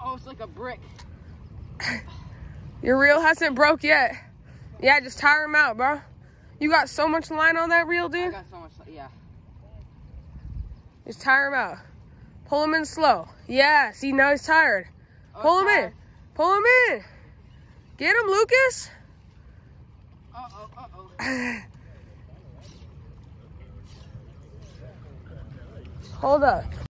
Oh, it's like a brick. Your reel hasn't broke yet. Yeah, just tire him out, bro. You got so much line on that reel, dude. I got so much, yeah. Just tire him out. Pull him in slow. Yeah, see, now he's tired. Pull him in. Pull him in. Get him, Lucas. Uh-oh, uh-oh. Hold up.